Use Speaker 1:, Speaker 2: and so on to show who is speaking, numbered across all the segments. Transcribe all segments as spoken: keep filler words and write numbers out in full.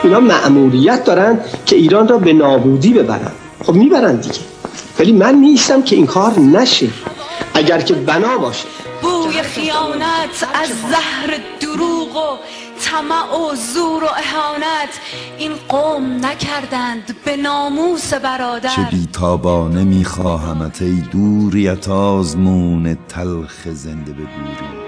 Speaker 1: اینا مأموریت دارن که ایران را به نابودی ببرن. خب میبرن دیگه، ولی من نیستم که این کار نشه اگر که بنا باشه.
Speaker 2: بوی خیانت از زهر دروغ و طمع و زور و اهانت این قوم نکردند به ناموس برادر.
Speaker 3: چه بیتابانه میخواهمت ای دوریت آزمون تلخ زنده به گوری.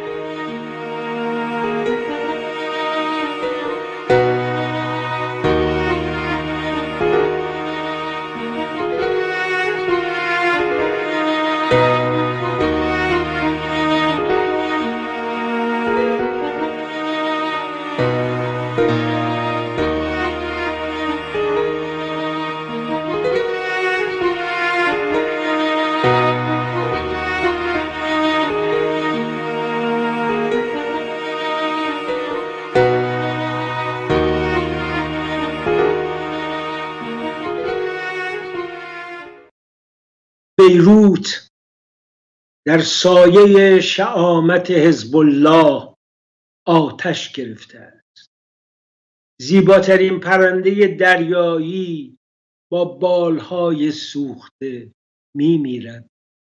Speaker 4: بیروت در سایه شهامت حزب الله آتش گرفته است. زیباترین پرنده دریایی با بالهای سوخته می میرد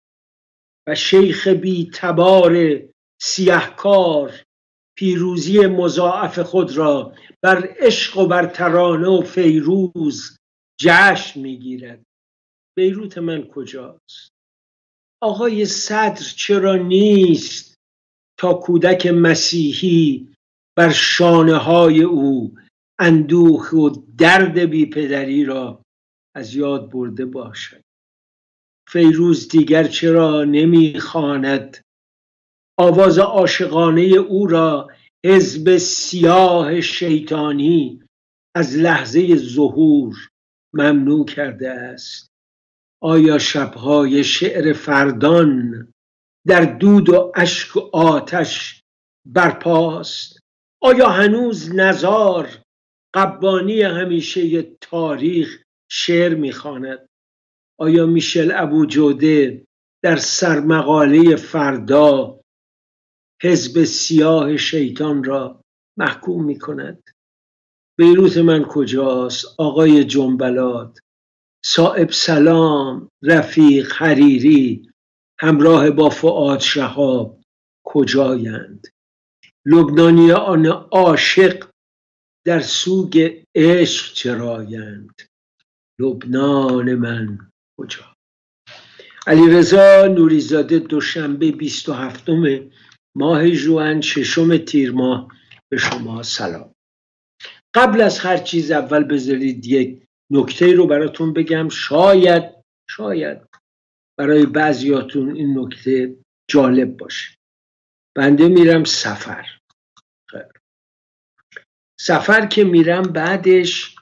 Speaker 4: و شیخ بی تبار سیهکار پیروزی مضاعف خود را بر عشق و بر ترانه و فیروز جشن می گیرد. بیروت من کجاست؟ آقای صدر چرا نیست تا کودک مسیحی بر شانه های او اندوه و درد بی پدری را از یاد برده باشد؟ فیروز دیگر چرا نمیخواند آواز عاشقانه او را حزب سیاه شیطانی از لحظه ظهور ممنوع کرده است؟ آیا شبهای شعر فردان در دود و اشک و آتش برپاست؟ آیا هنوز نزار قبانی همیشه تاریخ شعر میخواند؟ آیا میشل ابوجوده در سرمقاله فردا حزب سیاه شیطان را محکوم میکند؟ بیروت من کجاست؟ آقای جنبلات، صاحب سلام، رفیق، حریری همراه با فؤاد شهاب کجایند؟ لبنانیان عاشق در سوگ عشق چرایند؟ لبنان من کجا؟ علیرضا نوریزاده، دوشنبه بیست و هفتم ماه ژوئن، ششم تیر ماه. به شما سلام. قبل از هر چیز اول بذارید یک نکته رو براتون بگم. شاید شاید برای بعضیاتون این نکته جالب باشه. بنده میرم سفر. خیر. سفر که میرم بعدش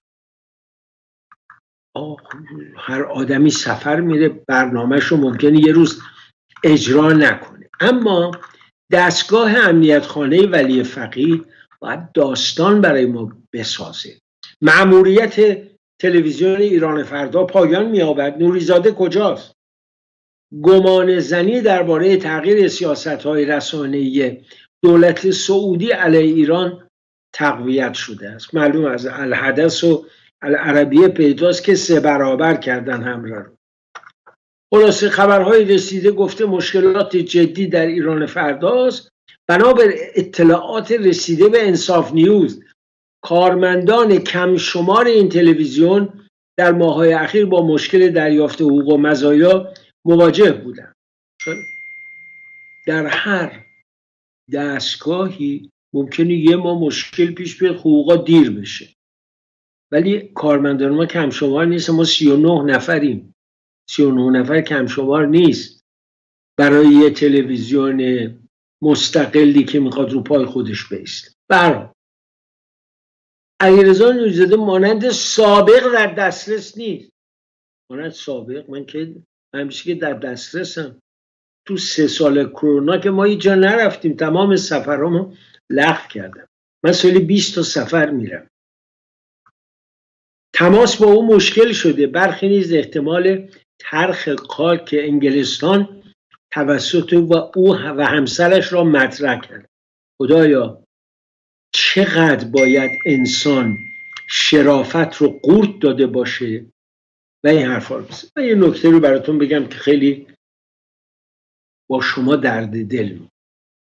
Speaker 4: هر آدمی سفر میره برنامهش رو ممکنه یه روز اجرا نکنه، اما دستگاه امنیت خانه ولی فقیه باید داستان برای ما بسازه. مأموریت تلویزیون ایرانفردا پایان می‌یابد. نوریزاده کجاست؟ گمان زنی درباره تغییر سیاست‌های رسانه‌ای دولت سعودی علیه ایران تقویت شده است. معلوم از الحدث و العربیه پیداست که سه برابر کردن حمله رو. خلاصه خبرهای رسیده گفته مشکلات جدی در ایران فرداست. بنابر اطلاعات رسیده به انصاف نیوز، کارمندان کم شمار این تلویزیون در ماه‌های اخیر با مشکل دریافت حقوق و مزایا مواجه بودند. در هر دستگاهی ممکنه یه ماه مشکل پیش بیاد، حقوقا دیر بشه، ولی کارمندان ما کم شمار نیست. ما سی و نه نفریم. سی و نه نفر کم شمار نیست برای یه تلویزیون مستقلی که میخواد رو پای خودش بایسته. برای علیرضا نوریزاده مانند سابق در دسترس نیست. مانند سابق من که همیشه که در دسترسم. تو سه سال کرونا که ما اینجا نرفتیم، تمام سفرامو لغو کردم. من سالی بیست تا سفر میرم. تماس با او مشکل شده. برخی نیز احتمال ترخ خاک انگلستان توسط و او و همسرش را مطرح کرد. خدایا چقدر باید انسان شرافت رو قورت داده باشه و این حرفا رو بزنه. من یه نکته رو براتون بگم که خیلی با شما درد دل می.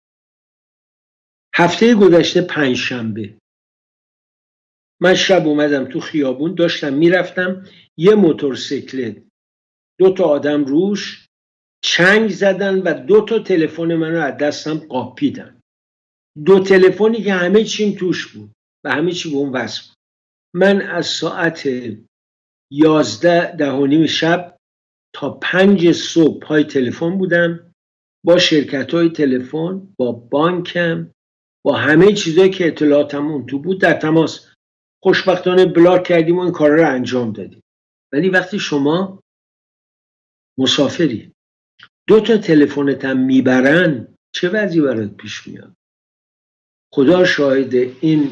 Speaker 4: هفته گذشته پنجشنبه من شب اومدم تو خیابون، داشتم میرفتم، یه موتورسیکلت دو تا آدم روش چنگ زدن و دو تا تلفن منو از دستم قاپیدن. دو تلفنی که همه چیم توش بود و همه چی به اون وصل بود. من از ساعت یازده ده و نیم شب تا پنج صبح پای تلفن بودم، با شرکت های تلفن، با بانکم، با همه چیزایی که اطلاعاتم اون تو بود در تماس. خوشبختانه بلاک کردیم و این کار رو انجام دادیم. ولی وقتی شما مسافری دو تا تلفنت هم میبرن، چه وضعی برات پیش میاد؟ خدا شاهد، این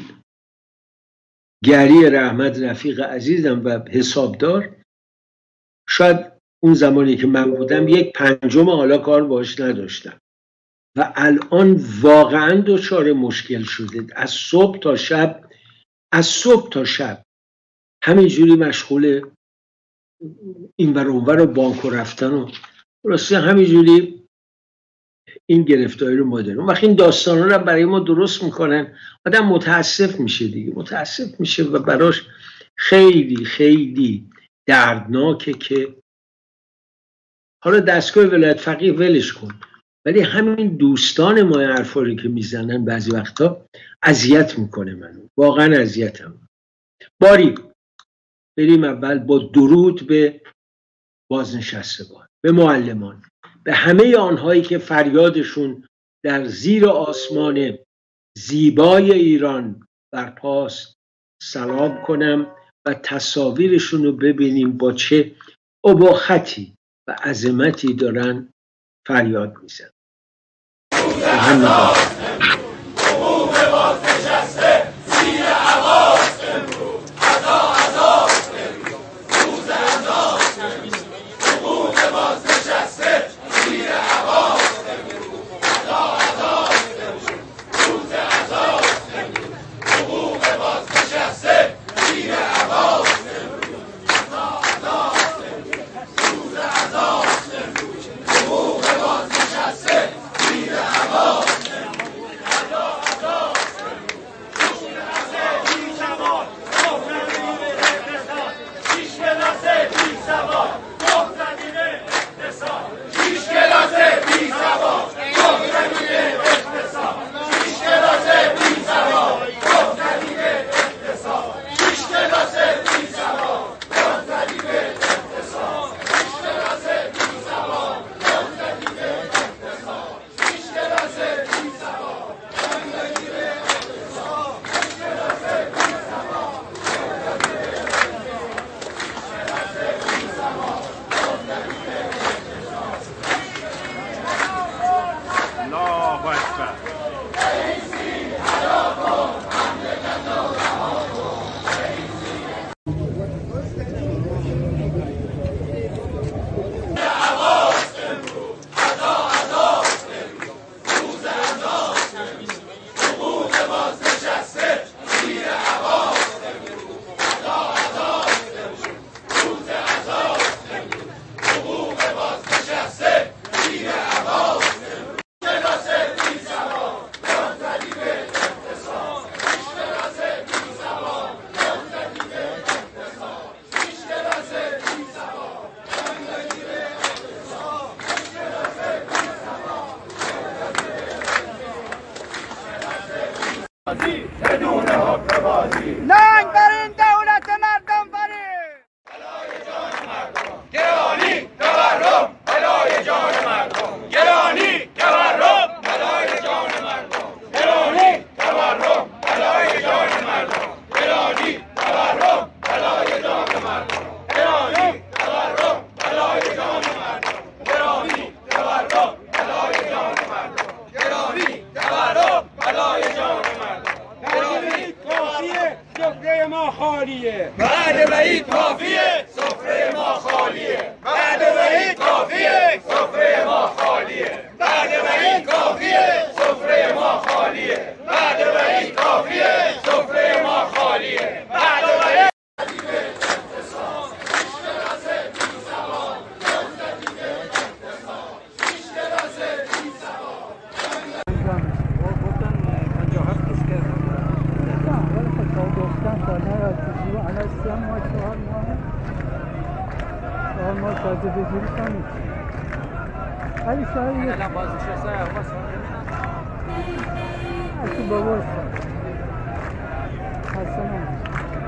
Speaker 4: گری رحمت رفیق عزیزم و حسابدار شاید اون زمانی که من بودم یک پنجم حالا کار باش نداشتم و الان واقعا دچار مشکل شده. از صبح تا شب از صبح تا شب همینجوری مشغول این ور اون ور بانک رفتن و راستی همینجوری این گرفتاری رو ما داریم. وقتی این داستانا رو برای ما درست میکنن آدم متاسف میشه دیگه، متاسف میشه و براش خیلی خیلی دردناکه که حالا دستگاه ولایت فقیه ولش کن، ولی همین دوستان ما حرفا رو که میزنن بعضی وقتا اذیت میکنه منو، واقعا اذیتم. باری بریم اول با درود به بازنشستگان، به معلمان، به همه آنهایی که فریادشون در زیر آسمان زیبای ایران برپاست سلام کنم و تصاویرشون رو ببینیم با چه اباحتی و عظمتی دارن فریاد میزنن.
Speaker 5: ساده بگیری کنید ولی شاید یه الان باز نشسته باز تو بابا حسنا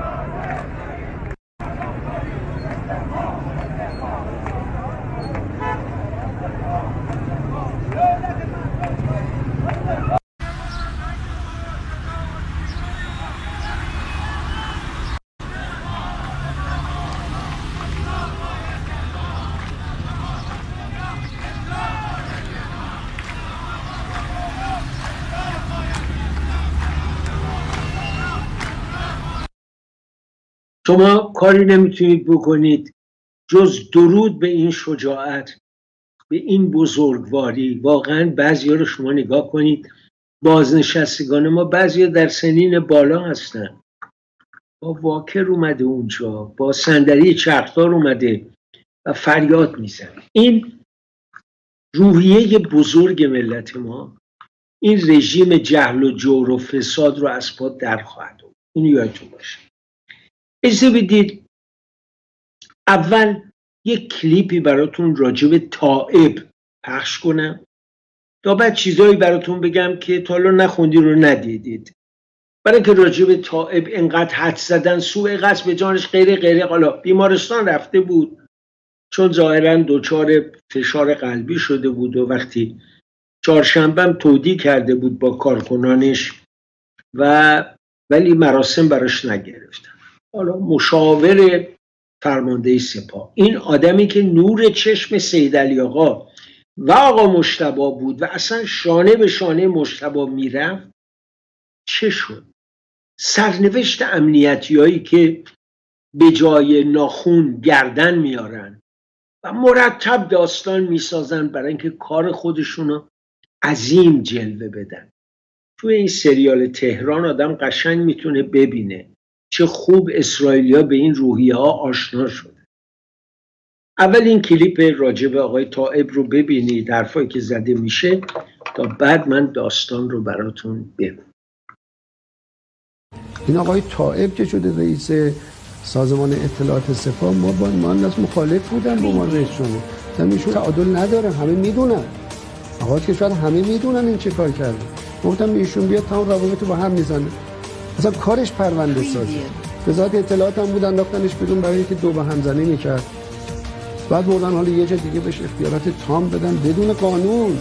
Speaker 4: شما کاری نمیتونید بکنید جز درود به این شجاعت، به این بزرگواری. واقعا بعضی ها رو شما نگاه کنید، بازنشستگان ما بعضی ها در سنین بالا هستن، با واکر اومده اونجا، با صندلی چرخدار اومده و فریاد میزنه. این روحیه بزرگ ملت ما، این رژیم جهل و جور و فساد رو از پا در خواهد آورد. این یادتون باشه. اجازه بدید اول یک کلیپی براتون راجع به تائب پخش کنم تا بعد چیزایی براتون بگم که تا حالا نخوندی رو ندیدید، برای که راجع به تائب انقدر حد زدن، سوء قصد به جانش غیره غیره. حالا بیمارستان رفته بود چون ظاهرا دچار فشار قلبی شده بود و وقتی چهارشنبه هم تودیع کرده بود با کارکنانش و ولی مراسم براش نگرفتن. حالا مشاور فرمانده سپاه، این آدمی که نور چشم سید علی آقا و آقا مجتبی بود و اصلا شانه به شانه مجتبی میرفت، چه شد؟ سرنوشت امنیتی هایی که به جای ناخون گردن میارن و مرتب داستان میسازن برای اینکه کار خودشونو عظیم جلوه بدن. توی این سریال تهران آدم قشنگ میتونه ببینه چه خوب اسرائیلیا به این روحیه ها آشنا شده. اول این کلیپ راجب آقای تائب رو ببینید، حرفایی که زده میشه، تا بعد من داستان رو براتون بگم.
Speaker 6: این آقای تائب که شده رئیس سازمان اطلاعات سپاه، ما با من از مخالف بودن با ما رئیس شده. ایشون تعادل نداره، همه میدونن. آقا که شاید همه میدونن این چه کار کرده. گفتم ایشون بیاد تمام روابط با هم میزنه. اصلا کارش پرونده سازی. وزارت اطلاعات هم بودن رفتنش بدون برای اینکه دو به هم زنی میکرد. بعد بردن حالا یه جا دیگه بهش اختیارات تام بدن بدون قانون.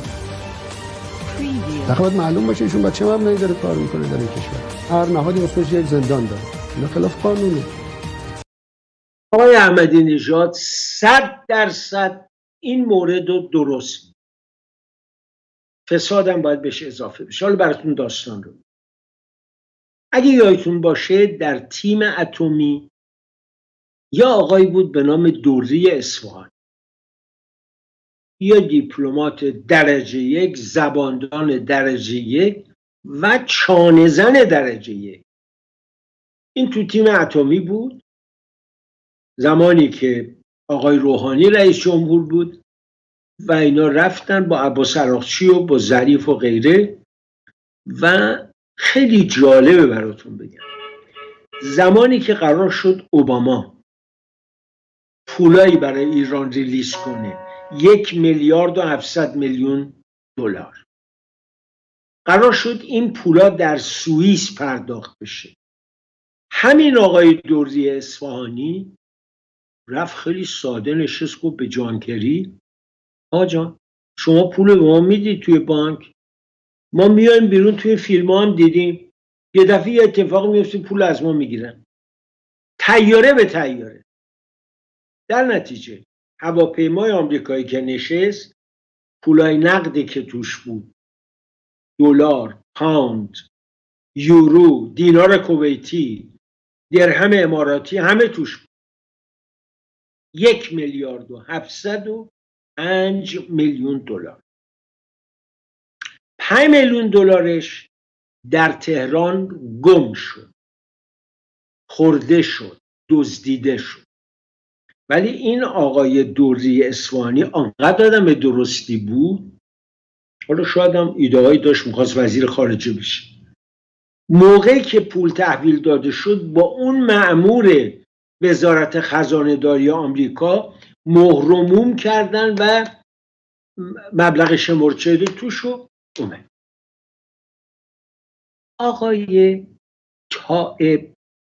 Speaker 6: باید معلوم باشه ایشون با چه مبنایی داره کار میکنه در این کشور. هر نهادی واسش یک زندان داره. اینا خلاف قانونه.
Speaker 4: آقای احمدی نژاد صد درصد این مورد رو درست. فسادم باید بهش اضافه بشه. حالا براتون داستان رو. اگه یادتون باشه در تیم اتمی یا آقایی بود به نام دوری اصفهان، یا دیپلمات درجه یک، زباندان درجه یک و چانه‌زن درجه یک. این تو تیم اتمی بود زمانی که آقای روحانی رئیس جمهور بود و اینا رفتن با عباس عراقچی و با ظریف و غیره. و خیلی جالبه براتون بگم، زمانی که قرار شد اوباما پولایی برای ایران ریلیز کنه، یک میلیارد و هفتصد میلیون دلار، قرار شد این پولا در سوئیس پرداخت بشه. همین آقای دوری اصفهانی رفت خیلی ساده نشست گفت به جانکری، آقا جان شما پول به ما میدید توی بانک، ما میایم بیرون، توی فیلم ها هم دیدیم یه دفعه یه اتفاق میفته پول از ما میگیرن، طیاره به طیاره. در نتیجه هواپیمای آمریکایی که نشست، پولای نقدی که توش بود، دلار، پوند، یورو، دینار کویتی، درهم اماراتی، همه توش بود. یک میلیارد و هفتصد و پنج میلیون دلار. پنج میلیون دلارش در تهران گم شد، خورده شد، دزدیده شد. ولی این آقای دوری اصفهانی آنقدر آدم به درستی بود، حالا شاید هم ایده‌هایی داشت می‌خواست وزیر خارجه بشه، موقعی که پول تحویل داده شد با اون مأمور وزارت خزانه داری آمریکا مهرموم کردن و مبلغ شمرچه‌ای توشو اومد. آقای طائب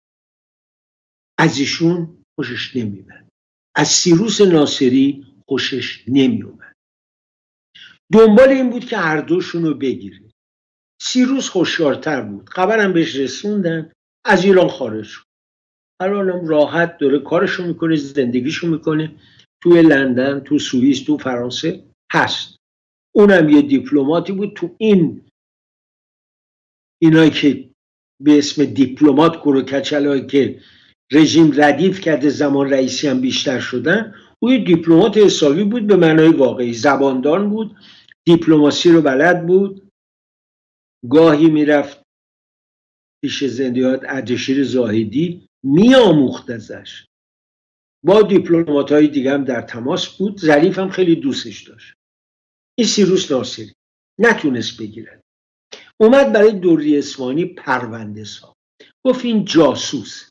Speaker 4: از ایشون خوشش نمیومد، از سیروس ناصری خوشش نمیومد، دنبال این بود که هر دوشون رو بگیره. سیروس هوشیارتر بود، خبرم بهش رسوندن، از ایران خارج شد. الانم راحت داره کارشو میکنه، زندگیشو میکنه، توی لندن، تو سوئیس، تو فرانسه هست. اونم یه دیپلماتی بود. تو این اینایی که به اسم دیپلمات گروه کچلایی که رژیم ردیف کرده، زمان رئیسی هم بیشتر شدن، او یه دیپلمات حسابی بود، به معنای واقعی زباندان بود، دیپلماسی رو بلد بود. گاهی میرفت پیش زندیات اردشیر زاهدی میآموخت ازش، با دیپلمات های دیگه هم در تماس بود. ظریف هم خیلی دوستش داشت. این سیروس ناصری نتونست بگیرد، اومد برای دوری اصفهانی پرونده ساخت، گفت این جاسوس.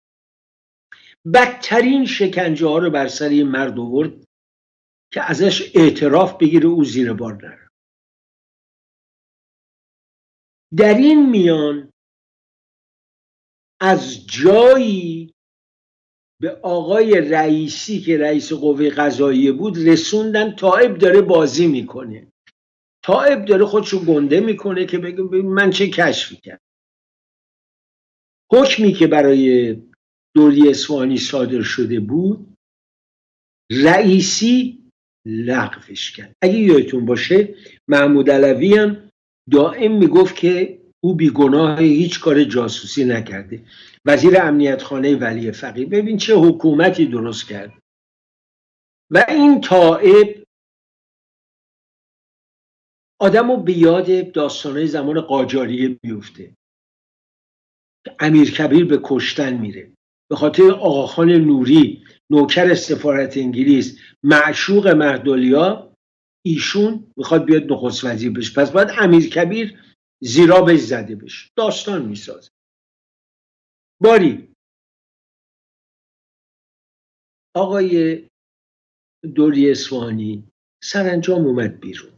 Speaker 4: بدترین شکنجه ها رو بر سر این مرد آورد که ازش اعتراف بگیره او زیر بار نره. در این میان از جایی به آقای رئیسی که رئیس قوه قضاییه بود رسوندن طائب داره بازی میکنه، طائب داره خودشو گنده میکنه که بگه من چه کشفی کرد. حکمی که برای دوری اصفهانی صادر شده بود رئیسی لغوش کرد. اگه یادتون باشه محمود علوی هم دائم میگفت که او بیگناه، هیچ کار جاسوسی نکرده. وزیر امنیت خانه ولی فقیه، ببین چه حکومتی درست کرد. و این طائب آدمو به یاد داستانهای زمان قاجاریه میفته. امیرکبیر به کشتن میره به خاطر آقاخان نوری، نوکر سفارت انگلیس، معشوق مهدولیا، ایشون میخواد بیاد نخست وزیر بشه، پس باید امیرکبیر زیرابش زده بشه. داستان میسازه. باری آقای دوری اصفهانی سرانجام اومد بیرون.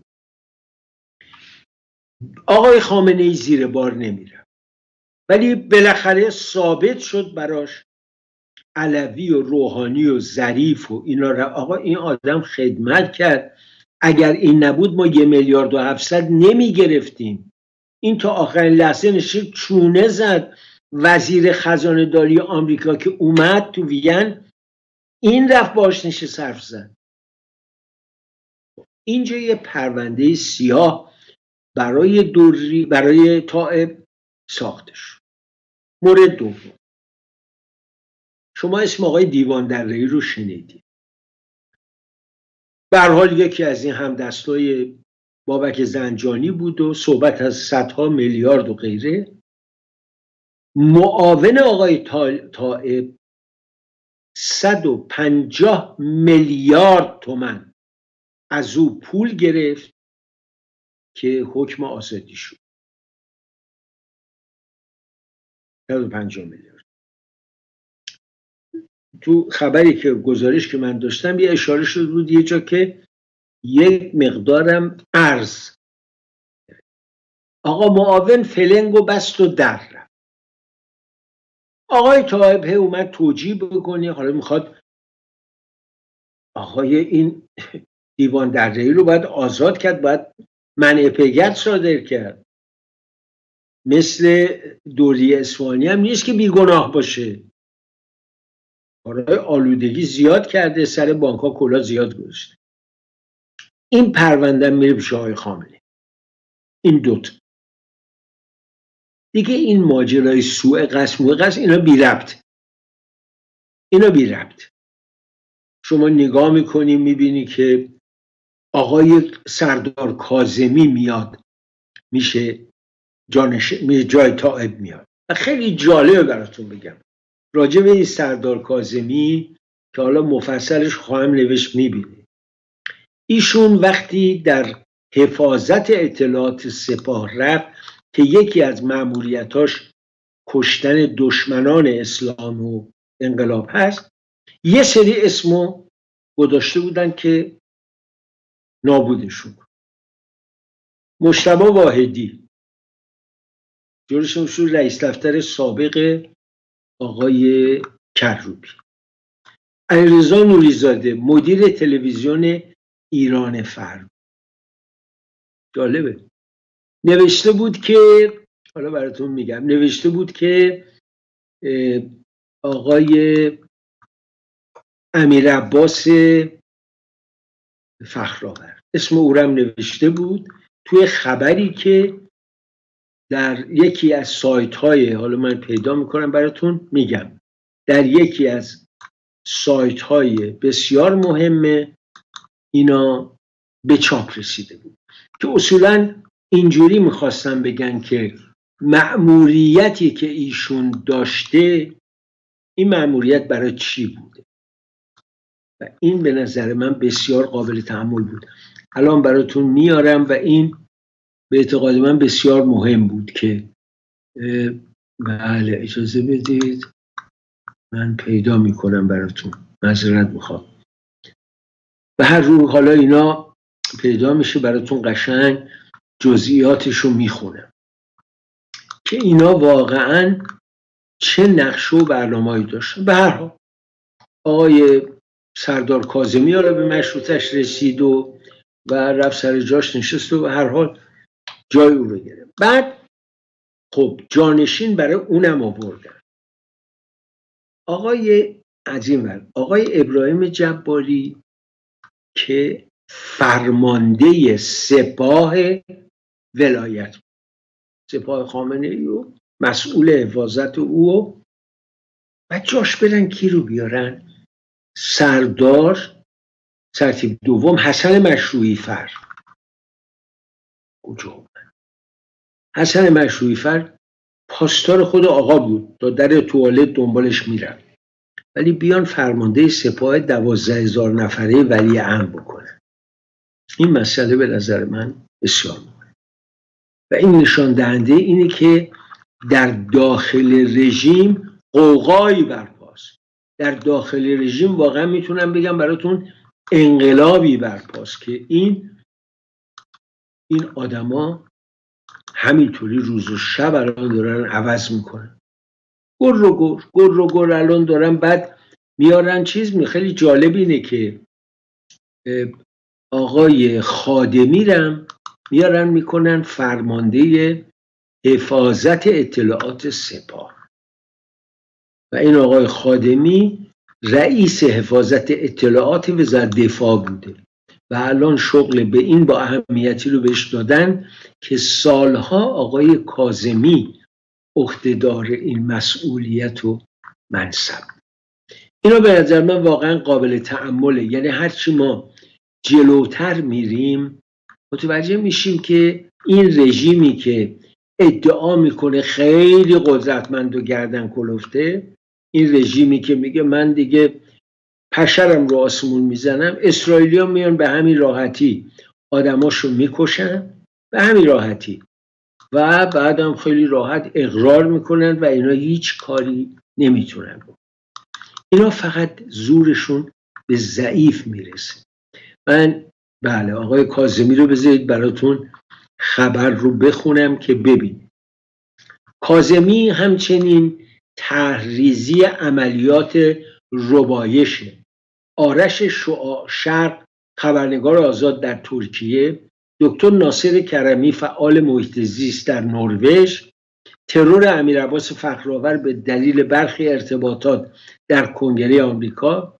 Speaker 4: آقای خامنه‌ای زیر بار نمیره، ولی بالاخره ثابت شد براش علوی و روحانی و ظریف و اینا را، آقا این آدم خدمت کرد، اگر این نبود ما یه میلیارد و هفتصد نمی گرفتیم. این تا آخرین لحظه نشد چونه زد. وزیر خزانه داری آمریکا که اومد تو وین، این رفت باش نشست حرف زد. اینجا یه پرونده سیاه برای دوری برای طائب ساخته شد. مورد دوم، شما اسم آقای دیوان دره‌ای رو شنیدید. به هر حال یکی از این همدستای بابک زنجانی بود و صحبت از صدها میلیارد و غیره. معاون آقای طائب صد و پنجاه میلیارد تومان از او پول گرفت که حکم آزادی شد. صد و پنجاه میلیارد. تو خبری که گزارش که من داشتم یه اشاره شد بود یه جا که یک مقدارم ارز آقا معاون فلنگو بست و در رفت. آقای طائب اومد توجیه بکنه، حالا میخواد آقای این دیوان دره‌ای رو باید آزاد کرد، باید منع پیگرد صادر کرد. مثل دوری اصفهانی هم نیست که بیگناه باشه. کارهای آلودگی زیاد کرده، سر بانک‌ها کلا زیاد گذاشته. این پرونده میره پیش آقای خامنه‌ای. این دوتا دیگه، این ماجرای سوء قصد موء قصد اینا بی ربط، اینا بی ربط. شما نگاه میکنی میبینی که آقای سردار کاظمی میاد میشه جانش میشه جای طائب میاد. و خیلی جالبه براتون بگم راجع به این سردار کاظمی که حالا مفصلش خواهم نوشت. میبینی ایشون وقتی در حفاظت اطلاعات سپاه رفت که یکی از مأموریتاش کشتن دشمنان اسلام و انقلاب هست، یه سری اسمو گذاشته بودن که نابودشون. مجتبی واحدی جورشون شد رئیس دفتر سابق آقای کروبی. علیرضا نوریزاده مدیر تلویزیون ایرانفردا. جالبه نوشته بود که، حالا براتون میگم، نوشته بود که آقای امیر عباس فخرآورد، اسم او هم نوشته بود توی خبری که در یکی از سایت های، حالا من پیدا میکنم براتون میگم، در یکی از سایت های بسیار مهمه اینا به چاپ رسیده بود که اصولا اینجوری میخواستن بگن که مأموریتی که ایشون داشته، این مأموریت برای چی بوده. و این به نظر من بسیار قابل تأمل بود. الان براتون میارم و این به اعتقاد من بسیار مهم بود که بله اجازه بدید من پیدا میکنم براتون، معذرت میخوام. به هر روی حالا اینا پیدا میشه براتون، قشنگ جزئیاتشو میخونم که اینا واقعا چه نقشه و برنامه‌ای داشتن. به هر حال آقای سردار کاظمی حالا به مشروطش رسید و و رفت سر جاش نشست و به هر حال جای او رو گرفت. بعد خب جانشین برای اونم آوردن آقای عظیم آقای ابراهیم جباری که فرمانده سپاه ولایت، سپاه خامنه‌ای و مسئول حفاظت او، و جاش برن کی رو بیارن؟ سردار ترتیب دوم حسن مشروعی فر. کجا؟ حسن مشروعی فر پاسدار خود آقا بود، تا در توالت دنبالش میرن، ولی بیان فرمانده سپاه دوازده هزار نفره ولی امر بکنن. این مسئله به نظر من بسیار مهمه و این نشان دهنده اینه که در داخل رژیم قوقایی برپاست. در داخل رژیم واقعا میتونم بگم براتون انقلابی برپاست که این این آدما همینطوری روز و شب الان دارن عوض میکنن. گر رو گر گر رو گر الان دارن. بعد میارن چیز می خیلی جالب اینه که آقای خادمی رم میارن میکنن فرمانده حفاظت اطلاعات سپاه و این آقای خادمی رئیس حفاظت اطلاعات وزارت دفاع بوده و الان شغل به این با اهمیتی رو بهش دادن که سالها آقای کاظمی عهدهدار این مسئولیت و منصب. اینا به نظر من واقعا قابل تأمله. یعنی هرچی ما جلوتر میریم متوجه میشیم که این رژیمی که ادعا میکنه خیلی قدرتمند و گردن کلفته، این رژیمی که میگه من دیگه پشرم رو آسمون میزنم، اسرائیلی‌ها میان به همین راحتی آدماشو میکشن، به همین راحتی، و بعدم خیلی راحت اقرار میکنن و اینا هیچ کاری نمیتونن. اینا فقط زورشون به ضعیف میرسه. من بله آقای کاظمی رو بذارید براتون خبر رو بخونم که ببینید. کاظمی همچنین تحریزی عملیات ربایش آرش شعاع شرق خبرنگار آزاد در ترکیه، دکتر ناصر کرمی فعال محیط زیست در نروژ، ترور امیر عباس فخرآورد به دلیل برخی ارتباطات در کنگره آمریکا،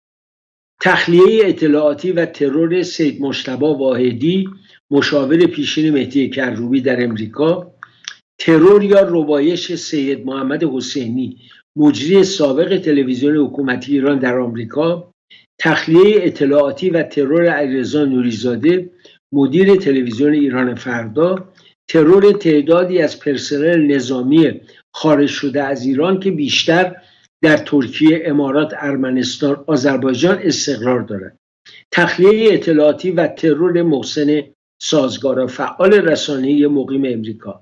Speaker 4: تخلیه اطلاعاتی و ترور سید مجتبی واحدی مشاور پیشین مهدی کروبی در امریکا، ترور یا ربایش سید محمد حسینی مجری سابق تلویزیون حکومتی ایران در آمریکا، تخلیه اطلاعاتی و ترور علیرضا نوریزاده مدیر تلویزیون ایرانفردا، ترور تعدادی از پرسنل نظامی خارج شده از ایران که بیشتر در ترکیه، امارات، ارمنستان، آذربایجان استقرار دارند، تخلیه اطلاعاتی و ترور محسن سازگارا فعال رسانه‌ای مقیم امریکا،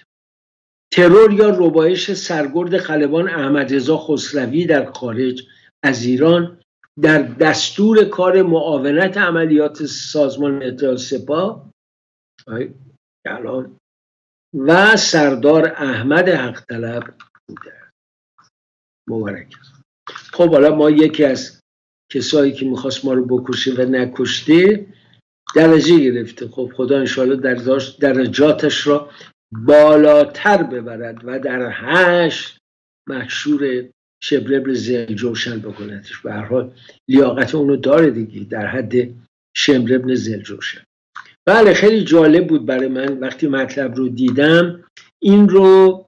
Speaker 4: ترور یا ربایش سرگرد خلبان احمدرضا خسروی در خارج از ایران در دستور کار معاونت عملیات سازمان اطلاعات سپاه الان و سردار احمد حق طلب بوده. مبارک. خب حالا ما یکی از کسایی که میخواست ما رو بکشه و نکشته درجه گرفته. خب خدا انشاءالله درجاتش را بالاتر ببرد و در هشت محشور شبربل زلجوشن بکنتش. به هر حال لیاقت اونو داره دیگه، در حد شمر ابن زلجوشن. بله خیلی جالب بود برای من وقتی مطلب رو دیدم. این رو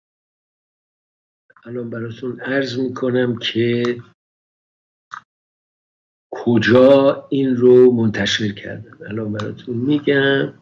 Speaker 4: الان براتون عرض میکنم که کجا این رو منتشر کردم. الان براتون میگم.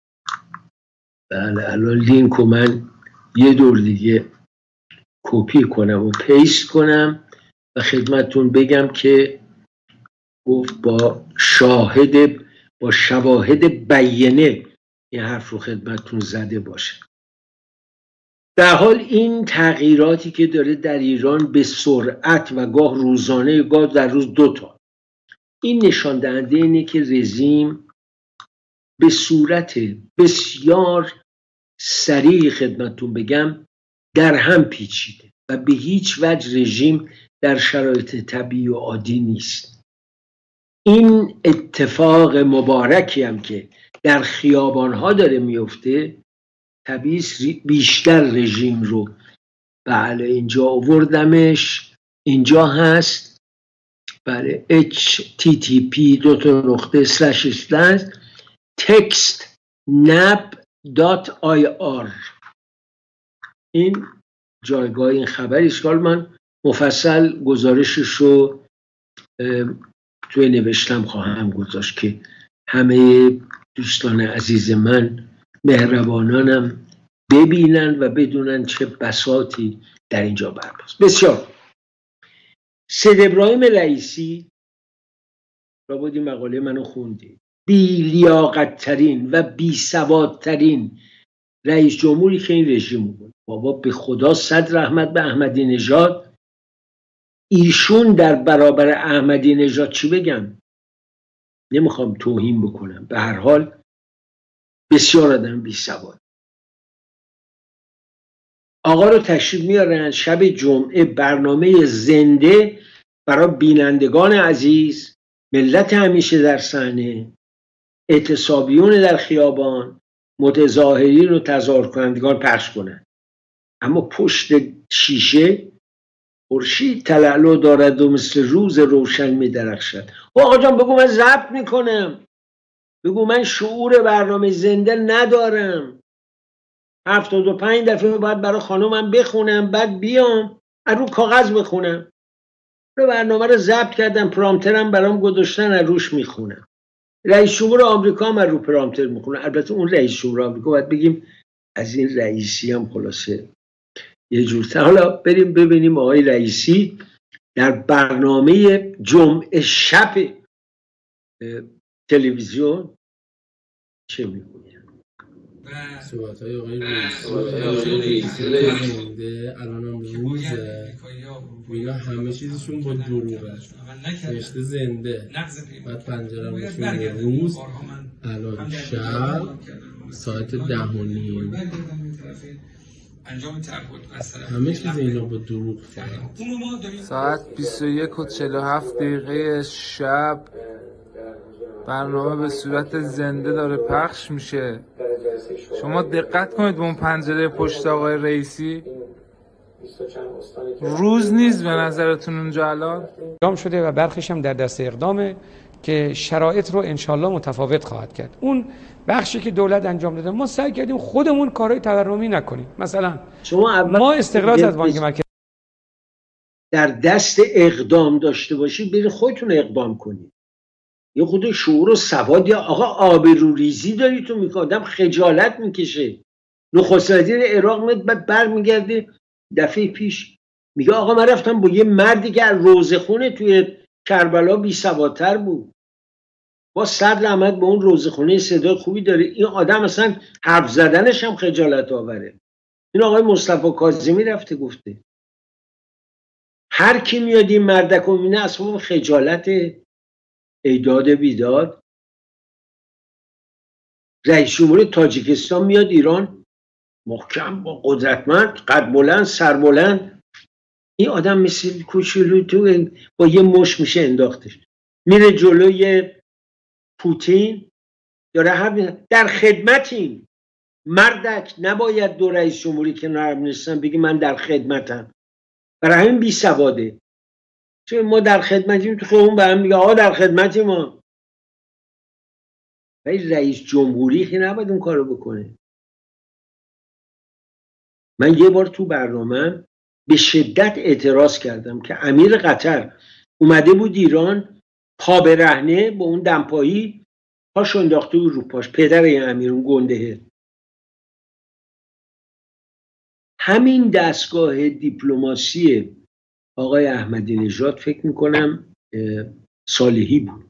Speaker 4: بله الان لینک رو من یه دور دیگه کپی کنم و پیست کنم و خدمتون بگم که گفت با شاهد با شواهد بیینه این حرف رو خدمتون زده باشه. در حال این تغییراتی که داره در ایران به سرعت و گاه روزانه گاه در روز دوتا، این نشان دهنده اینه که رژیم به صورت بسیار سریع خدمتون بگم در هم پیچیده و به هیچ وجه رژیم در شرایط طبیعی و عادی نیست. این اتفاق مبارکی هم که در خیابانها داره میفته طبیعی بیشتر رژیم رو بله اینجا آوردمش، اینجا هست بله اچ تی تی پی دو تا نقطه سلش اسلش تکست نپ دات آی آر. این جایگاه این خبری است که من مفصل گزارشش رو توی نوشتم خواهم گذاشت که همه دوستان عزیز من مهربانانم ببینن و بدونن چه بساطی در اینجا برپاست. بسیار سید ابراهیم رئیسی را بودی مقاله منو خوندی، بی لیاقت ترین و بی سواد ترین رئیس جمهوری که این رژیم بود. بابا به خدا صد رحمت به احمدی نژاد. ایشون در برابر احمدی نژاد چی بگم؟ نمیخوام توهین بکنم، به هر حال بسیار آدم بی سواد. آقا رو تشریف میارن شب جمعه برنامه زنده برای بینندگان عزیز، ملت همیشه در صحنه، اعتصابیون در خیابان، متظاهرین و تظاهر کنندگان پخش کنند. اما پشت شیشه خورشید تلالو دارد و مثل روز روشن می درخشد. آقا جان بگو من ضبط میکنم، بگو من شعور برنامه زنده ندارم، هفتاد و پنج دفعه باید برای خانومم بخونم بعد بیام از رو کاغذ بخونم. رو برنامه رو ضبط کردم، پرامترم برام گذاشتن، از روش میخونم. رئیس جمهور آمریکا هم رو پرامتر میخونه. البته اون رئیس جمهور آمریکا باید بگیم از این رئیسی هم خلاصه یه جورتر. حالا بریم ببینیم آقای رئیسی در برنامه جمعه شب تلویزیون چه میگوید.
Speaker 7: صحبت های آقای رئیسی زنده الان هم روزه میگه همه چیزشون با دروغه، نوشته زنده بعد پنجره میگه روز، الان شب ساعت ده و نیم، همه چیز اینا با دروغ فقط.
Speaker 8: ساعت بیست و یک و چهل و هفت دقیقه شب برنامه به صورت زنده داره پخش میشه. شما دقت کنید به اون پنجره پشت آقای رئیسی، روز نیست به نظرتون اونجا الان؟
Speaker 9: اقدام شده و برخیش هم در دست اقدامه که شرایط رو انشالله متفاوت خواهد کرد. اون بخشی که دولت انجام داده ما سعی کردیم خودمون کارهای تورمی نکنیم. مثلا
Speaker 4: شما
Speaker 9: ما استقراض از بانک مرکزی
Speaker 4: در دست اقدام داشته باشید، برید خودتون اقدام کنید. یه خود شعور و سواد یا آقا آبروریزی داری تو میکنه، آدم خجالت میکشه. نخست وزیر عراق بعد برمیگرده دفعه پیش میگه آقا من رفتم با یه مردی که از روزخونه توی کربلا بی سوادتر بود. با صد رحمت به اون روزخونه صدای خوبی داره. این آدم اصلا حرف زدنش هم خجالت آوره. این آقای مصطفی کاظمی رفته گفته هر کی میاد این مردک رو میبینه اصلا خجالت ایداد بیداد. رئیس جمهور تاجیکستان میاد ایران، محکم، با قدرتمند، قد بلند، سر بلند. این آدم مثل کوچولو تو با یه مش میشه انداختش. میره جلوی پوتین داره هم در خدمتیم. مردک نباید دو رئیس جمهوری که نرم نیستن بگی من در خدمتم. برای همین بی سواده. چون ما در خدمتیم تو خودمون به هم میگه آقا در خدمتیم ما. ولی رئیس جمهوری که نباید اون کارو بکنه. من یه بار تو برنامه به شدت اعتراض کردم که امیر قطر اومده بود ایران، پا برهنه با اون دمپایی پاشو انداخته بود رو پاش، پدر این امیر، اون گندهه. همین دستگاه دیپلماسی آقای احمدی نژاد فکر میکنم صالحی بود،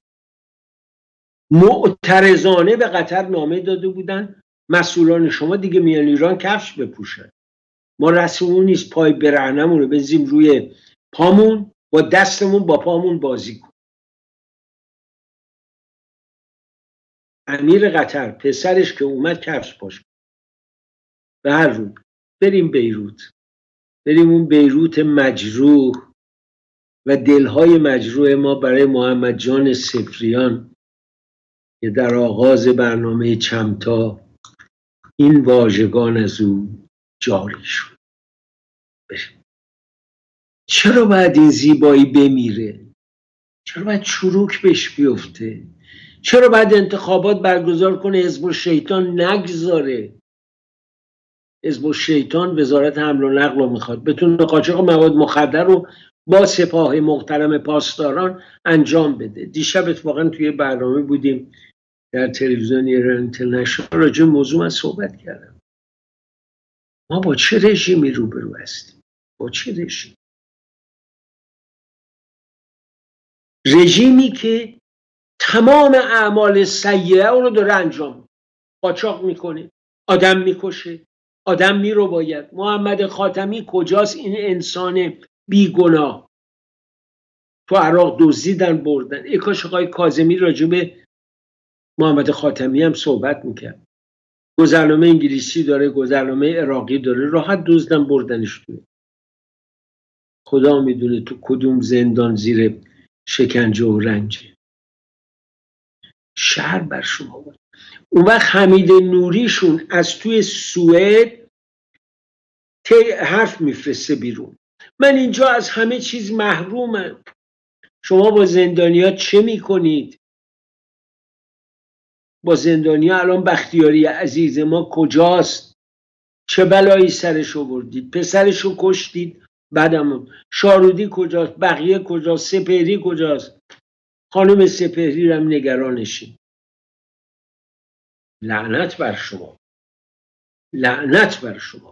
Speaker 4: معترضانه به قطر نامه داده بودن مسئولان شما دیگه میان ایران کفش بپوشن، ما رسممون نیست پای برهنمون رو بزیم روی پامون، با دستمون با پامون بازی کن. امیر قطر پسرش که اومد کفش پاش. به هر رو بریم بیروت، بریم اون بیروت مجروح و دلهای مجروح ما برای محمد جان سفریان که در آغاز برنامه چمتا این واژگان از او جاری شد. بریم. چرا باید این زیبایی بمیره؟ چرا باید چروک بهش بیفته؟ چرا باید انتخابات برگزار کنه حزب الشیطان نگذاره؟ حزب الشیطان وزارت حمل و نقل رو میخواد بتونه قاچاق مواد مخدر رو با سپاه محترم پاسداران انجام بده. دیشب اتفاقا توی برنامه بودیم در تلویزیون ایران اینترنشنال، راجع به موضوع من صحبت کردم. ما با چه رژیمی روبرو هستیم؟ با چه رژیم؟ رژیمی که تمام اعمال سیئه رو داره انجام میده. قاچاق میکنه، آدم میکشه، آدم میرو باید. محمد خاتمی کجاست؟ این انسان بیگناه. تو عراق دزدیدن بردن. ای کاش آقای کاظمی راجع به محمد خاتمی هم صحبت میکرد. گذرنامه انگلیسی داره، گذرنامه عراقی داره، راحت دزدن بردنش توی. خدا میدونه تو کدوم زندان زیر شکنجه و رنجه. شهر بر شما بود. اون وقت حمید نوریشون از توی سوئد حرف میفرسته بیرون، من اینجا از همه چیز محرومم. شما با زندانیا چه میکنید؟ با زندانیا الان بختیاری عزیز ما کجاست؟ چه بلایی سرش آوردید؟ پسرشو کشتید. بعدم شارودی کجاست؟ بقیه کجاست؟ سپهری کجاست؟ خانم سپهری هم نگرانشین. لعنت بر شما، لعنت بر شما.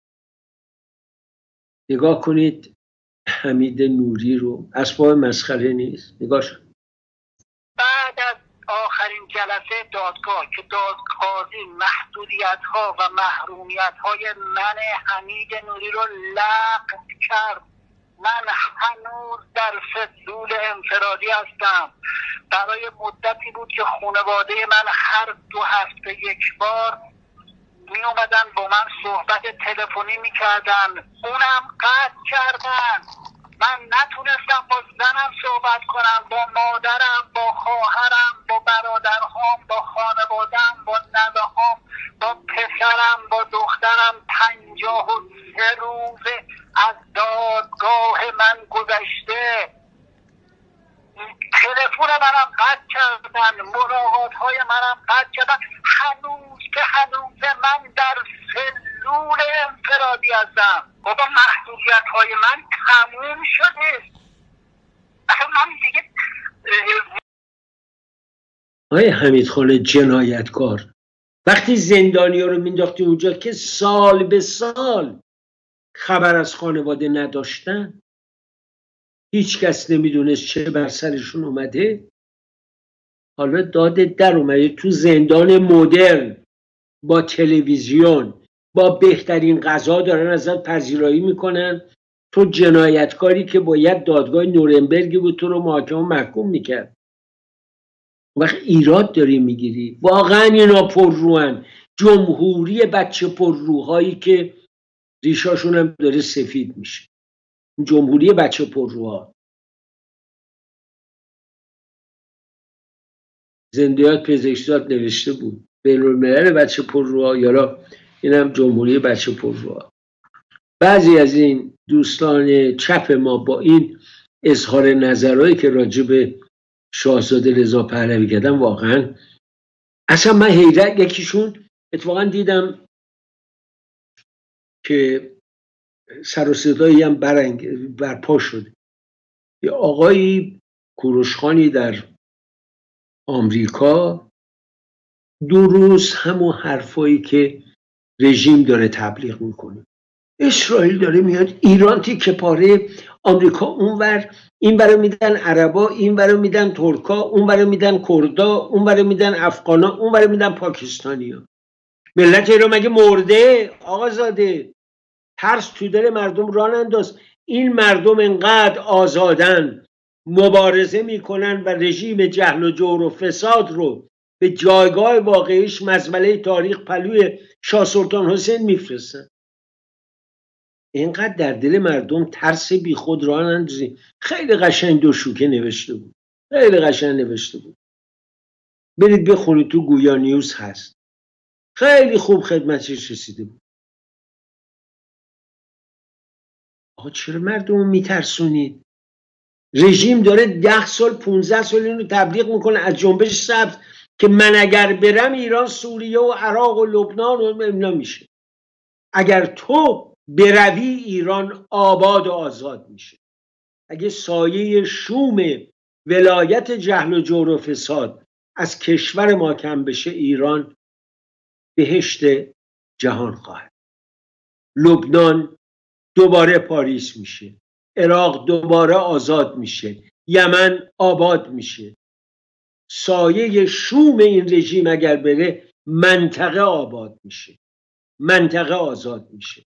Speaker 4: نگاه کنید حمید نوری رو، اسباب مسخره نیست. نگاه شد.
Speaker 10: بعد از آخرین جلسه دادگاه که دادقاضی محدودیت ها و محرومیت های من حمید نوری رو لغو کرد، من هنوز در فضول انفرادی هستم. برای مدتی بود که خانواده من هر دو هفته یک بار می اومدن با من صحبت تلفنی می کردن، اونم قطع کردن. من نتونستم با زنم صحبت کنم، با مادرم، با خواهرم، با برادرهام، با خانوادم، با نوه‌هام، با پسرم، با دخترم. پنجاه و سه روز از دادگاه من گذشته. تلفن منم قطع کردن، ملاقات های منم قطع کردن. هنوز که هنوز من در سلول انفرادی هستم. بابا محدودیت های من تموم شده. من دیگه
Speaker 4: آقای حمیدخان جنایتکار، وقتی زندانی ها رو مینداختی اونجا که سال به سال خبر از خانواده نداشتن، هیچ کس نمیدونست چه بر سرشون اومده. حالا داده در اومده تو زندان مدرن با تلویزیون با بهترین غذا دارن ازت پذیرایی میکنن، تو جنایتکاری که باید دادگاه نورنبرگی بود تو رو محاکمه محکوم میکرد. وقت ایراد داری میگیری. واقعا اینا پرروان، جمهوری بچه پرروهایی که ریشاشون هم داره سفید میشه. جمهوری بچه پرروها. زندیات پزشکزاد نوشته بود بین‌الملل بچه پرروها، یالا اینم جمهوری بچه پرروها. بعضی از این دوستان چپ ما با این اظهار نظرهایی که راجع به شاهزاده رضا پهلوی کردن، واقعا اصلا من حیرت، یکیشون اتفاقا دیدم که سر و صدایی هم برنگ برپا شده، یه آقایی کوروشخانی در آمریکا دو روز همون حرفایی که رژیم داره تبلیغ میکنه، اسرائیل داره میاد ایران تیکه پاره، آمریکا اونور، این برای میدن عربا، این برای میدن ترکا، اون برای میدن کردا، اون برای میدن افغانا، اون برای میدن پاکستانیا. ملت ایران مگه مرده؟ آقا زاده ترس تو دل مردم راه ننداز. این مردم انقدر آزادن، مبارزه میکنن و رژیم جهل و جور و فساد رو به جایگاه واقعیش مزبله تاریخ پلوی شاه سلطان حسین میفرستن. اینقدر در دل مردم ترس بی خود راه نندازی. خیلی قشنگ دو شوکه نوشته بود، خیلی قشنگ نوشته بود، برید بخونید، تو گویا نیوز هست، خیلی خوب خدمتش رسیده بود. آقا چرا مردم رو میترسونید؟ رژیم داره ده سال پونزده سال این رو تبلیغ میکنه از جنبش سبز که من اگر برم ایران سوریه و عراق و لبنان و اینا میشه، اگر تو بروی ایران آباد و آزاد میشه. اگه سایه شوم ولایت جهل و جور و فساد از کشور ما کم بشه، ایران بهشت جهان خواهد. لبنان دوباره پاریس میشه، عراق دوباره آزاد میشه، یمن آباد میشه. سایه شوم این رژیم اگر بره، منطقه آباد میشه، منطقه آزاد میشه.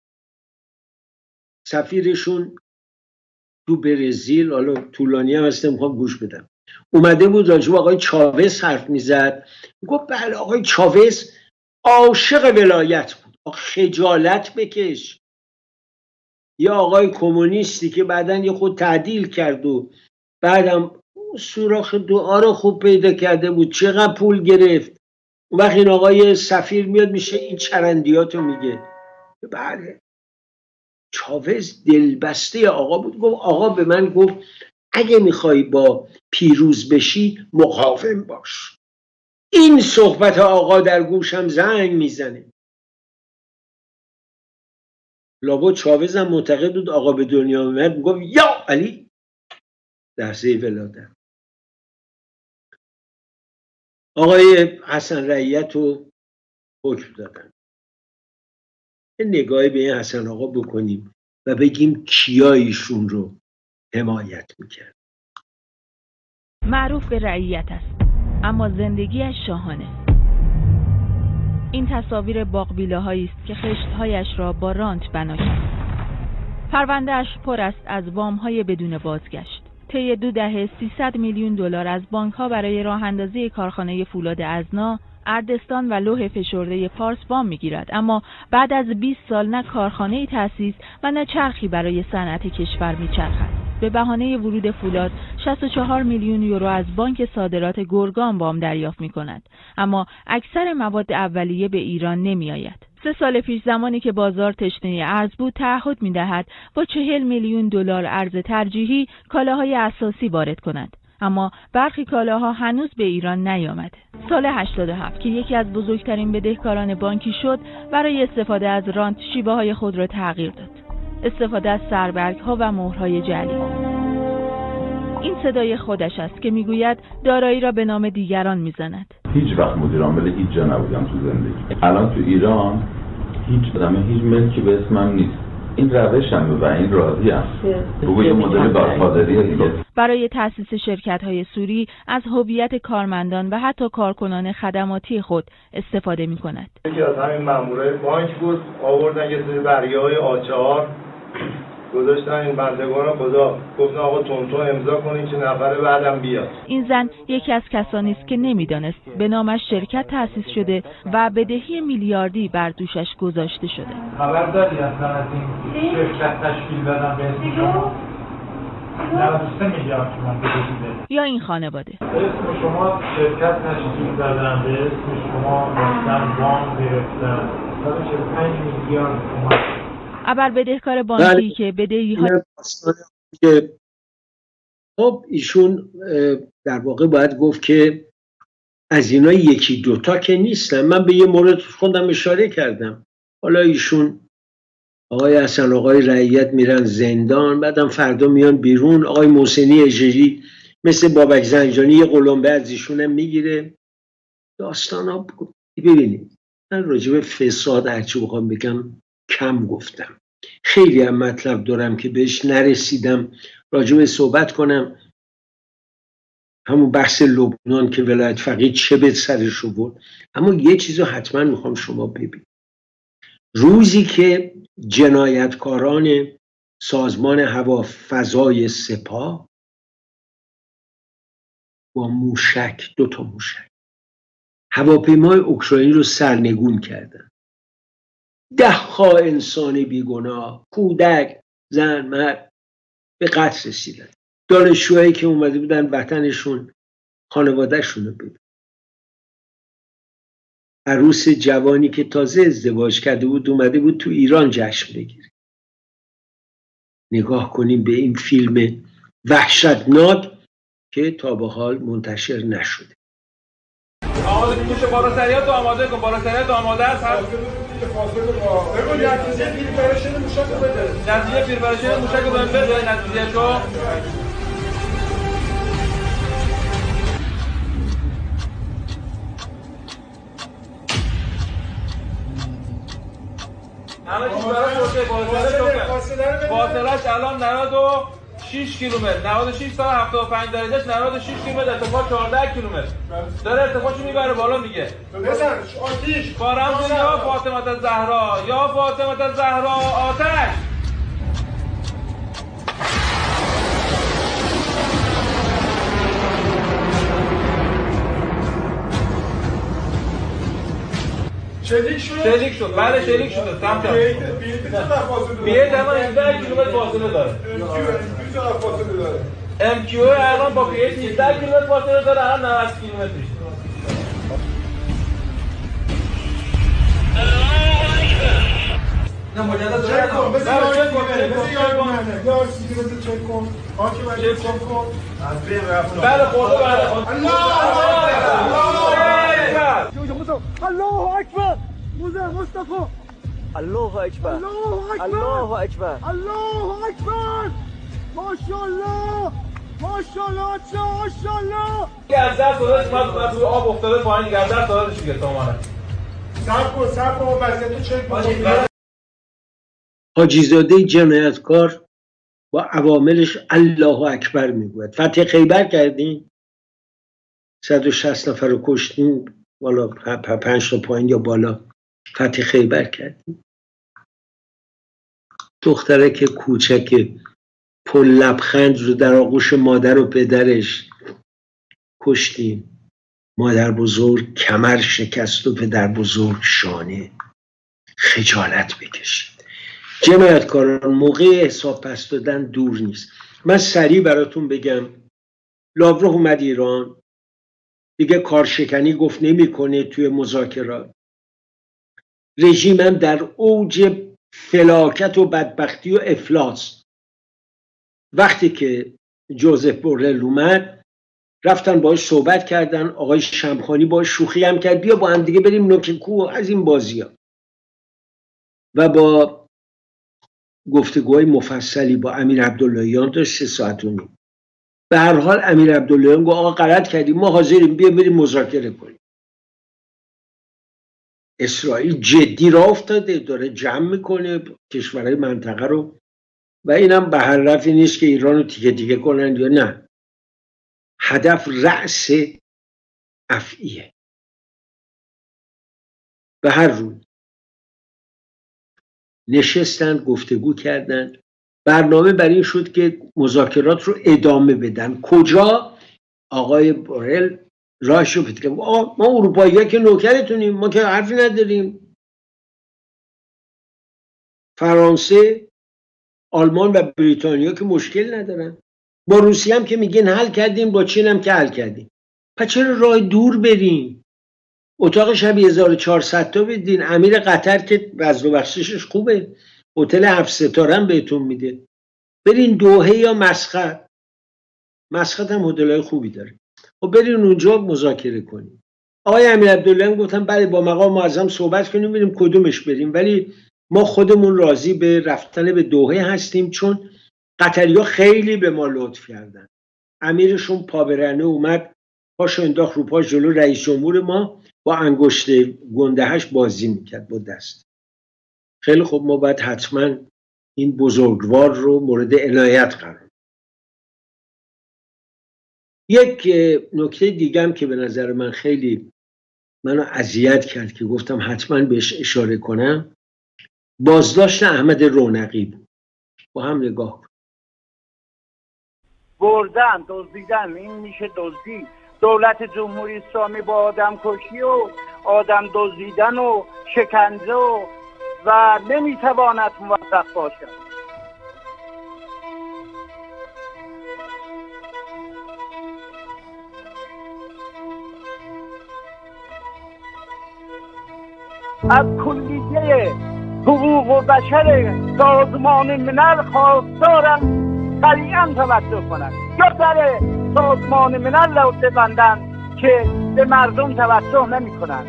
Speaker 4: سفیرشون تو برزیل، حالا طولانی هم هست نمیخوام گوش بدم، اومده بود راجع به آقای چاوز حرف میزد، گفت بله آقای چاوز عاشق ولایت بود. خجالت بکش. یه آقای کمونیستی که بعدن یه خود تعدیل کرد و بعدم سوراخ دعا رو خوب پیدا کرده بود، چقدر پول گرفت. اون وقت این آقای سفیر میاد میشه این چرندیاتو میگه. بله چاوز دلبسته آقا بود. گفت آقا به من گفت اگه میخوای با پیروز بشی مقاوم باش. این صحبت آقا در گوشم زنگ میزنه. لابد چاوز هم معتقد بود آقا به دنیا اومد میگفت یا علی لحظه ولادت. آقای حسن رعیت رو حکم دادن. یه نگاهی به این حسن آقا بکنیم و بگیم کیا ایشون رو حمایت میکرد.
Speaker 11: معروف به رعیت است، اما زندگیش شاهانه. این تصاویر باغبیله‌هایی است که خشت‌هایش را با رانت بنا کرد. پرونده‌اش پر است از وام‌های بدون بازگشت. طی دو دهه سیصد میلیون دلار از بانک‌ها برای راه‌اندازی کارخانه فولاد ازنا، اردستان و لوح فشرده پارس وام می‌گیرد، اما بعد از بیست سال نه کارخانه‌ای تأسیس و نه چرخی برای صنعت کشور می‌چرخد. به بهانه ورود فولاد شصت و چهار میلیون یورو از بانک صادرات گرگان وام دریافت می‌کند، اما اکثر مواد اولیه به ایران نمی‌آید. سه سال پیش زمانی که بازار تشنه ارز بود تعهد می‌دهد با چهل میلیون دلار ارز ترجیحی کالاهای اساسی وارد کند، اما برخی کالاها هنوز به ایران نیامده. سال هشتاد و هفت که یکی از بزرگترین بدهکاران بانکی شد، برای استفاده از رانت شیوه‌های خود را تغییر داد. استفاده از سربرگ‌ها و مهرهای جعلی. این صدای خودش است که میگوید دارایی را به نام دیگران میزند.
Speaker 12: هیچ وقت مدیر عامل هیچ جا نبودم تو زندگی. الان تو ایران هیچ آدم هیچ ملکی به اسمم نیست. این روشم و این راضیم. بگو یه مدل گادفادری دیگه.
Speaker 11: برای تأسیس شرکت‌های سوری از هویت کارمندان و حتی کارکنان خدماتی خود استفاده می‌کند.
Speaker 13: یکی از همین مامورای بانک بود، آوردن یه سری برگه‌های آ چهار گذاشتن این بندگان خدا، گفتن آقا تونتون امضا کنین که نفر بعدم بیاد.
Speaker 11: این زن یکی از کسانی است که نمیدانست به نامش شرکت تأسیس شده و بدهی میلیاردی بر دوشش گذاشته شده.
Speaker 14: خبر داری اصلا از این شرکت تشکیل دادن به اسم شما؟ نود و سه میلیارد تومان بدهی دارید.
Speaker 11: یا این خانواده.
Speaker 14: به اسم شما شرکت تشکیل دادن، به اسم شما رفتن وام گرفتن. صد و چهل و پنج میلیارد تومان.
Speaker 11: ابر بدهکار بانکی که بدهی ها
Speaker 4: خب ایشون در واقع باید گفت که از اینا یکی دوتا که نیستن. من به یه مورد خودم اشاره کردم. حالا ایشون آقای حسن آقای رعیت میرن زندان، بعدم فردا میان بیرون. آقای محسنی اژه‌ای مثل بابک زنجانی یه قلمبه از ایشونم میگیره. داستان ها ببینید، من راجع به فساد هرچی بخوام بگم کم گفتم. خیلی هم مطلب دارم که بهش نرسیدم راجع به صحبت کنم. همون بحث لبنان که ولایت فقیه چه به سرش آورد. اما یه چیزو حتما میخوام شما ببینید. روزی که جنایتکاران سازمان هوافضای سپاه با موشک، دو تا موشک، هواپیمای اوکراین رو سرنگون کردن، ده ها انسان بیگناه، کودک، زن، مرد به قتل رسیدن. دانشجوهایی که اومده بودن وطنشون، خانوادهشون رو ببین. عروس جوانی که تازه ازدواج کرده بود اومده بود تو ایران جشن بگیره. نگاه کنیم به این فیلم وحشتناک که تا به حال منتشر نشده.
Speaker 8: آماده میشه بالا سریعت آماده کن. بالا سریعت آماده است. بگو نتیجه پیرپرشن موشک رو بده. نتیجه پیرپرشن موشک رو بده. نتیجه شو همه چیز برای توسعه فاصله فاصلهش الان نود و شش کیلومتر، نود و شش تا هفتاد و پنج درجهش نود و شش کیلومتر، ارتفاع چهارده کیلومتر داره. ارتفاعشو میبره بالا میگه. بزن آتش. بارم یا فاطمه الزهرا، یا فاطمه الزهرا، آتش. شلیک شد؟ شلیک شد. بله شلیک شد. کم کم. بیه تمام هجده کیلومتر فاصله داره. ام کیو الان با بیه هجده کیلومتر فاصله داره، الان نود کیلومتر میشه. نه مجدد چک کن. بذار چک کن. بذار کن. یا سیدی بذار چک کن. خاکی باید چک کن. از بین رفت. بله خدا بله. الله اکبر. الله اکبر. موزه مصطفی. الله اکبر. الله اکبر. الله اکبر. الله اکبر. ماشاءالله. ماشاءالله. ماشاءالله. گردن سوالش اومد تو آب افتاده پایین. گردن سوالش دیگه سامانه. صبر کن صبر کن وضعیتو چک کن.
Speaker 4: حاجی زاده جنایتکار با عواملش الله اکبر میگوید. فتح خیبر کردیم، صد و شصت نفر رو کشتیم، بالا پنج تا پایین یا بالا فتح خیبر کردیم. دخترک کوچک پل لبخند رو در آغوش مادر و پدرش کشتیم. مادر بزرگ کمر شکست و پدر بزرگ شانه. خجالت بکشید. جنایتکاران موقع حساب پس دادن دور نیست. من سریع براتون بگم، لاوروف اومد ایران دیگه کارشکنی گفت نمی کنه توی مذاکرات. رژیمم در اوج فلاکت و بدبختی و افلاس. وقتی که جوزف بورل اومد رفتن باهاش صحبت کردن. آقای شمخانی باهاش شوخی هم کرد، بیا با هم دیگه بریم نوک کوه از این بازی ها. و با گفتگوهای مفصلی با امیر عبداللهیان داشت، سه ساعت و نیم. به هر حال امیر عبداللهیان گفت آقا غلط کردیم، ما حاضریم، بیا بریم مذاکره کنیم. اسرائیل جدی راه افتاده، داره جمع میکنه کشورهای منطقه رو و اینم به هر رفعی نیست که ایران رو تیکه تیکه کنن یا نه. هدف رأس افعیه. به هر روی نشستن گفتگو کردن. برنامه بر این شد که مذاکرات رو ادامه بدن. کجا؟ آقای بورل راهش رو پیدا کرد. ما اروپایی‌ها که نوکرتونیم، ما که حرفی نداریم. فرانسه، آلمان و بریتانیا که مشکل ندارن. با روسیه هم که میگین حل کردیم، با چین هم که حل کردیم. پس چرا راه دور بریم؟ اتاق شب هزار و چهارصد تا بدین. امیر قطر که وزن و بخششش خوبه، هتل هفت ستاره هم بهتون میده. برین دوحه یا مسقط. مسقط هم هتل‌های خوبی داره. و برین اونجا مذاکره کنیم. آقای امیر عبدالله هم گفتن بله با مقام معظم صحبت کنیم ببینیم کدومش بریم، ولی ما خودمون راضی به رفتن به دوحه هستیم، چون قطری‌ها خیلی به ما لطف کردن. امیرشون پابرنه اومد، پاشو انداخت رو پاش جلو رئیس جمهور ما، با انگشت گندهش بازی میکرد با دست. خیلی خوب، ما باید حتما این بزرگوار رو مورد عنایت قرار. یک نکته دیگه هم که به نظر من خیلی منو اذیت کرد که گفتم حتما بهش اشاره کنم، بازداشت احمد رونقی بود. با هم نگاه کن.
Speaker 10: بردن، دزدیدن، این میشه دزدی. دولت جمهوری اسلامی با آدم کشی و آدم دزدیدن و شکنجه و و نمیتواند موفق باشد. از کلیه حقوق بشر سازمان ملل خواستارم سریعا توجه کنند، یا در سازمان ملل رو ببندن که به مردم توجه نمی کنند.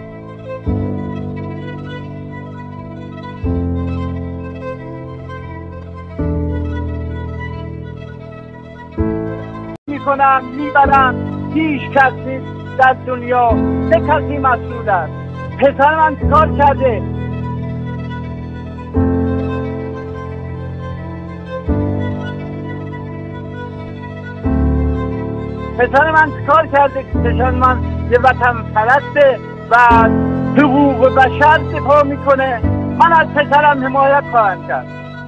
Speaker 10: می کنند، می برند. هیچ کسی در دنیا چه کسی مسئول است؟ پسر من چیکار کرده؟ پسر من چیکار کرده؟ پسر من یه وطن پرسته و حقوق بشر دفاع میکنه. من از پسرم حمایت خواهم کرد.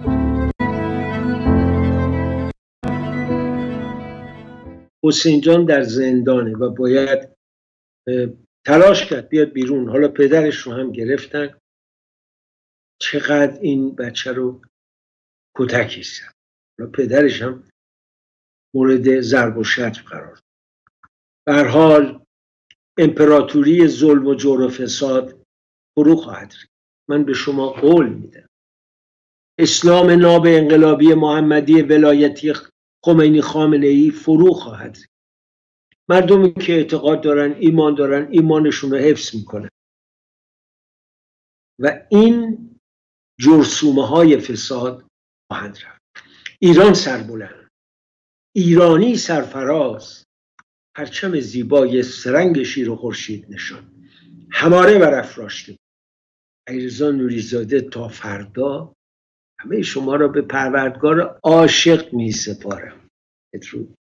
Speaker 4: حسین جان در زندانه و باید تلاش کرد بیاد بیرون. حالا پدرش رو هم گرفتن. چقدر این بچه رو کتکی زد. حالا پدرش هم مورد ضرب و شتم قرار. به هر حال امپراتوری ظلم و جور و فساد فرو خواهد رفت. من به شما قول میدم اسلام ناب انقلابی محمدی ولایتی خمینی خامنه ای فرو خواهد رفت. مردمی که اعتقاد دارن، ایمان دارن، ایمانشون رو حفظ میکنن و این جرثومه های فساد خواهند رفت. ایران سربلند، ایرانی سرفراز، پرچم زیبای سرنگ شیر و خورشید نشان، هماره برافراشته. علیرضا نوری‌زاده تا فردا همه شما را به پروردگار عاشق می سپارم. بدرود.